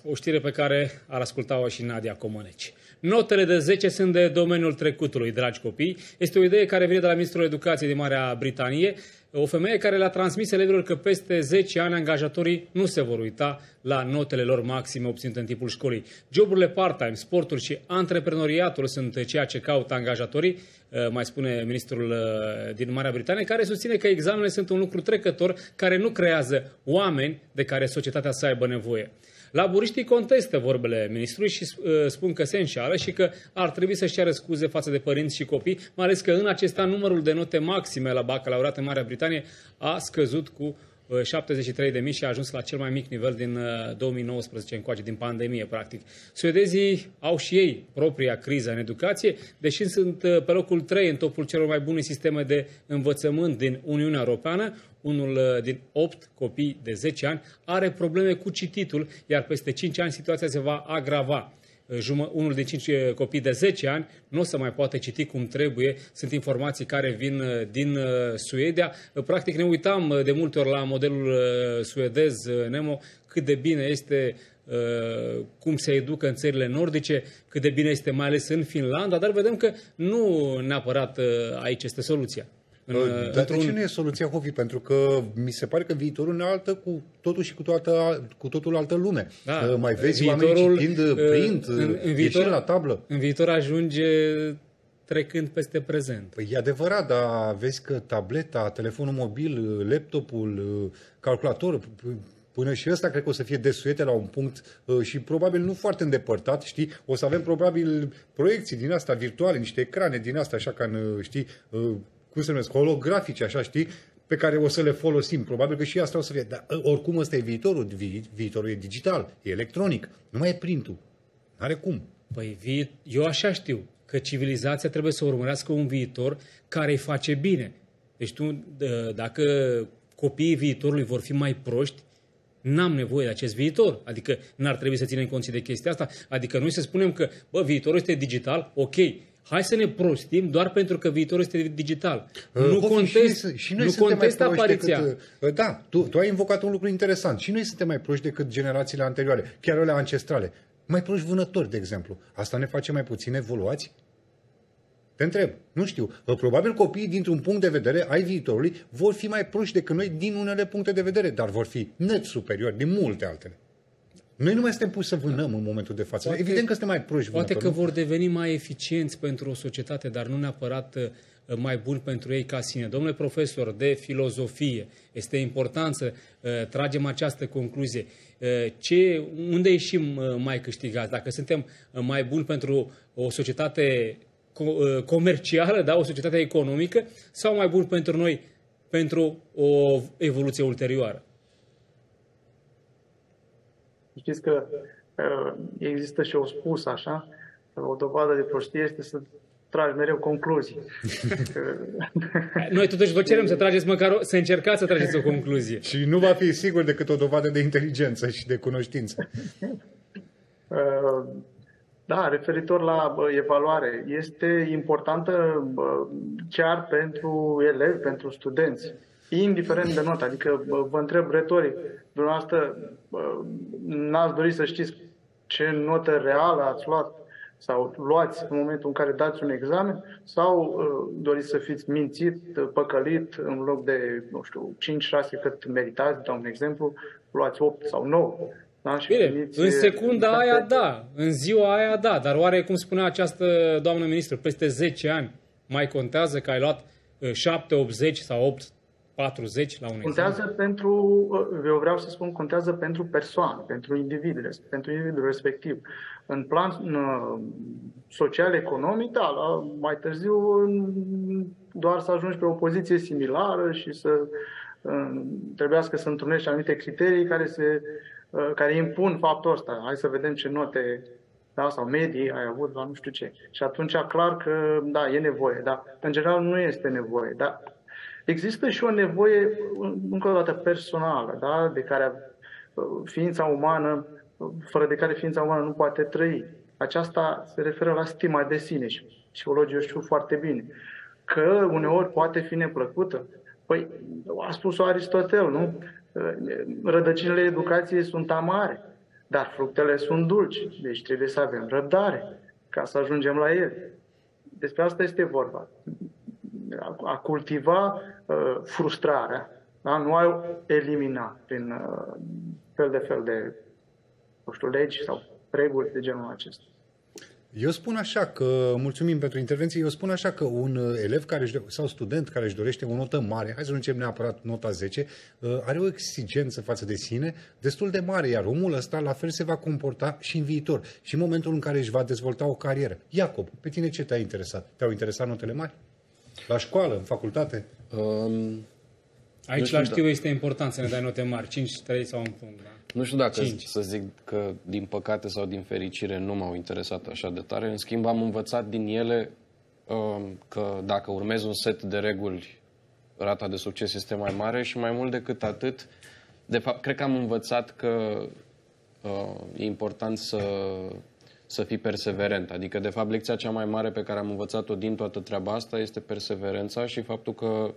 o știre pe care ar asculta-o și Nadia Comăneci. Notele de 10 sunt de domeniul trecutului, dragi copii. Este o idee care vine de la Ministrul Educației din Marea Britanie, o femeie care le-a transmis elevilor că peste 10 ani angajatorii nu se vor uita la notele lor maxime obținute în timpul școlii. Joburile part-time, sportul și antreprenoriatul sunt ceea ce caută angajatorii, mai spune ministrul din Marea Britanie, care susține că examenele sunt un lucru trecător care nu creează oameni de care societatea să aibă nevoie. Laburiștii contestă vorbele ministrului și spun că se înșală și că ar trebui să-și ceară scuze față de părinți și copii, mai ales că în acest an numărul de note maxime la bacalaureat în Marea Britanie a scăzut cu 73.000 și a ajuns la cel mai mic nivel din 2019 încoace, din pandemie, practic. Suedezii au și ei propria criză în educație, deși sunt pe locul 3 în topul celor mai bune sisteme de învățământ din Uniunea Europeană. Unul din 8 copii de 10 ani are probleme cu cititul, iar peste 5 ani situația se va agrava. Unul din 5 copii de 10 ani nu o să mai poată citi cum trebuie. Sunt informații care vin din Suedia. Practic ne uitam de multe ori la modelul suedez, Nemo, cât de bine este cum se educă în țările nordice, cât de bine este mai ales în Finlanda, dar vedem că nu neapărat aici este soluția. Dar de ce nu e soluția, Hovi? Pentru că mi se pare că viitorul ne altă cu totul și cu totul altă lume. Da, mai vezi oamenii citind print, ieșind la tablă. În viitor ajunge trecând peste prezent. Păi e adevărat, dar vezi că tableta, telefonul mobil, laptopul, calculatorul, până și ăsta cred că o să fie desuete la un punct și probabil nu foarte îndepărtat, știi? O să avem probabil proiecții din asta virtuale, niște ecrane din asta, așa ca în, știi, cum se numesc, holografice, așa, știi, pe care o să le folosim. Probabil că și asta o să fie. Dar oricum ăsta e viitorul. Viitorul e digital, e electronic, nu mai e printul. N-are cum. Păi eu așa știu, că civilizația trebuie să urmărească un viitor care îi face bine. Deci tu, dacă copiii viitorului vor fi mai proști, n-am nevoie de acest viitor. Adică n-ar trebui să ținem cont de chestia asta. Adică noi să spunem că, viitorul este digital, ok. Hai să ne prostim doar pentru că viitorul este digital. Nu contest apariția. Da, tu ai invocat un lucru interesant. Și noi suntem mai proști decât generațiile anterioare, chiar alea ancestrale. Mai proști vânători, de exemplu. Asta ne face mai puțin evoluați? Te întreb. Nu știu. Probabil copiii, dintr-un punct de vedere ai viitorului, vor fi mai proști decât noi din unele puncte de vedere, dar vor fi net superiori din multe altele. Noi nu mai suntem puși să vânăm în momentul de față. Evident că suntem mai proști vânători. Poate că vor deveni mai eficienți pentru o societate, dar nu neapărat mai buni pentru ei ca sine. Domnule profesor de filozofie, este important să tragem această concluzie. Unde ieșim mai câștigați? Dacă suntem mai buni pentru o societate comercială, da, o societate economică, sau mai buni pentru noi pentru o evoluție ulterioară? Știți că există și o spus așa, o dovadă de prostie este să tragi mereu concluzii. Noi totuși vă cerem să trageți să încercați să trageți o concluzie. Și nu va fi sigur decât o dovadă de inteligență și de cunoștință. Da, referitor la evaluare, este importantă chiar pentru elevi, pentru studenți, indiferent de notă. Adică vă întreb retoric, dumneavoastră n-ați dori să știți ce notă reală ați luat sau luați în momentul în care dați un examen, sau doriți să fiți mințit, păcălit, în loc de, nu știu, 5-6 cât meritați, dau un exemplu, luați 8 sau 9. Da? Bine, în secunda aia da, în ziua aia da, dar oare, cum spunea această doamnă ministru, peste 10 ani mai contează că ai luat 7, 80 sau 8, 40 la un contează examen? Eu vreau să spun, contează pentru persoană, pentru individul respectiv. În plan social-economic, da, mai târziu doar să ajungi pe o poziție similară și să trebuiască să întrunești anumite criterii care impun faptul ăsta. Hai să vedem ce note, da, sau medii ai avut la nu știu ce. Și atunci clar că da, e nevoie, dar în general nu este nevoie. Dar există și o nevoie, încă o dată, personală, da, de care ființa umană, fără de care ființa umană nu poate trăi. Aceasta se referă la stima de sine și psihologii o știu foarte bine. Că uneori poate fi neplăcută. Păi, a spus-o Aristotel, nu? Rădăcinile educației sunt amare. Dar fructele sunt dulci, deci trebuie să avem răbdare ca să ajungem la ele. Despre asta este vorba. A cultiva frustrarea, da? Nu a elimina prin fel de nu știu, legi sau reguli de genul acesta. Eu spun așa că, mulțumim pentru intervenție, eu spun așa că un elev sau student care își dorește o notă mare, hai să nu zicem neapărat nota 10, are o exigență față de sine destul de mare, iar omul ăsta la fel se va comporta și în viitor, și în momentul în care își va dezvolta o carieră. Iacob, pe tine ce te-a interesat? Te-au interesat notele mari? La școală, în facultate? Aici la știu este important să ne dai note mari, 5, 3 sau un punct. Da? Nu știu dacă 5. să zic că din păcate sau din fericire nu m-au interesat așa de tare. În schimb am învățat din ele că dacă urmezi un set de reguli, rata de succes este mai mare și mai mult decât atât, de fapt, cred că am învățat că e important să fii perseverent. Adică, de fapt, lecția cea mai mare pe care am învățat-o din toată treaba asta este perseverența și faptul că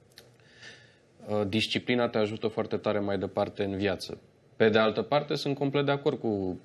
disciplina te ajută foarte tare mai departe în viață. Pe de altă parte, sunt complet de acord cu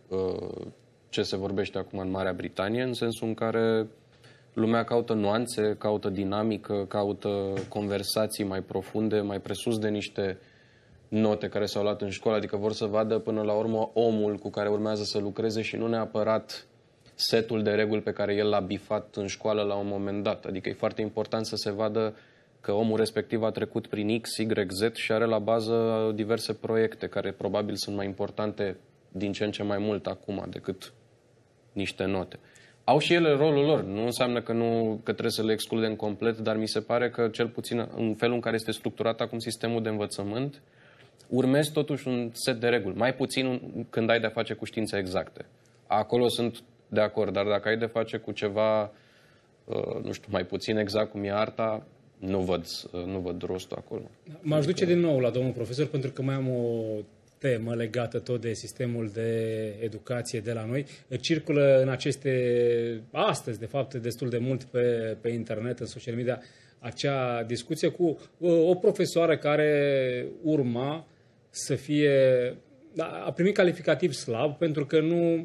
ce se vorbește acum în Marea Britanie, în sensul în care lumea caută nuanțe, caută dinamică, caută conversații mai profunde, mai presus de niște note care s-au luat în școală, adică vor să vadă până la urmă omul cu care urmează să lucreze și nu neapărat setul de reguli pe care el l-a bifat în școală la un moment dat. Adică e foarte important să se vadă că omul respectiv a trecut prin X, Y, Z și are la bază diverse proiecte care probabil sunt mai importante din ce în ce mai mult acum decât niște note. Au și ele rolul lor, nu înseamnă că trebuie să le excludem complet, dar mi se pare că cel puțin în felul în care este structurat acum sistemul de învățământ, urmezi totuși un set de reguli, mai puțin când ai de-a face cu științe exacte. Acolo sunt de acord, dar dacă ai de-a face cu ceva, nu știu, mai puțin exact cum e arta, nu văd rostul acolo. M-aș duce din nou la domnul profesor, pentru că mai am o temă legată tot de sistemul de educație de la noi. Circulă în astăzi, de fapt, destul de mult pe internet, în social media, acea discuție cu o profesoară care urma să fie... a primit calificativ slab pentru că nu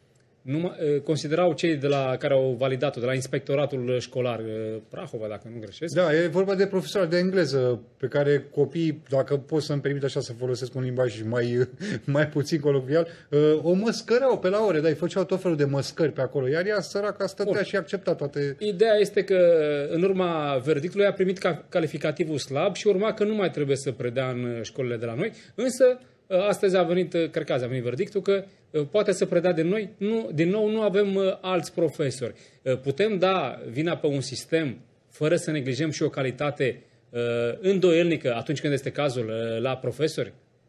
considerau cei care au validat-o, de la inspectoratul școlar Prahova, dacă nu greșesc. Da, e vorba de profesoara de engleză, pe care copiii, dacă pot să-mi permit așa să folosesc un limbaj mai puțin coloquial, o măscărau pe la ore, dar îi făceau tot felul de măscări pe acolo, iar ea, săraca, stătea și accepta toate... Ideea este că în urma verdictului a primit calificativul slab și urma că nu mai trebuie să predea în școlile de la noi, însă astăzi cred că azi a venit verdictul că poate să predea de noi. Din nou, nu avem alți profesori. Putem da vina pe un sistem fără să neglijăm și o calitate îndoielnică atunci când este cazul la profesori?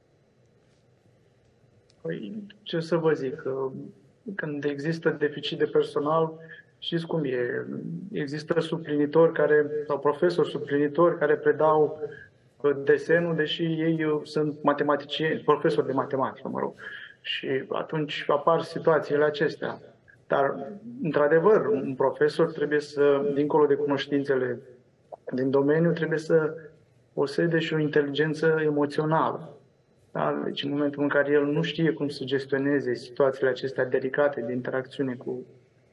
Păi, ce să vă zic? Când există deficit de personal, știți cum e? Există suplinitori sau profesori suplinitori care predau desenul, deși ei sunt matematicieni, profesori de matematică, mă rog. Și atunci apar situațiile acestea. Dar, într-adevăr, un profesor trebuie să, dincolo de cunoștințele din domeniu, trebuie să posede și o inteligență emoțională. Da? Deci, în momentul în care el nu știe cum să gestioneze situațiile acestea delicate de interacțiune cu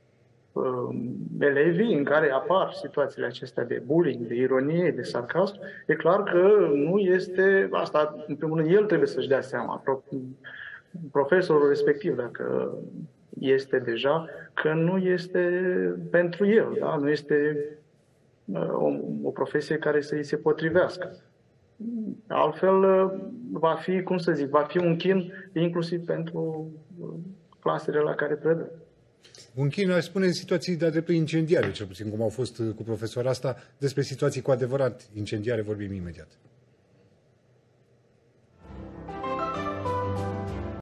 elevii, în care apar situațiile acestea de bullying, de ironie, de sarcasm, e clar că nu este asta. În primul rând, el trebuie să-și dea seama, profesorul respectiv, dacă este deja, că nu este pentru el, da? Nu este o profesie care să îi se potrivească. Altfel, va fi, va fi un chin inclusiv pentru clasele la care predă. Un chin, aș spune, în situații de-a dreptul incendiare, cel puțin cum au fost cu profesoara asta. Despre situații cu adevărat incendiare vorbim imediat.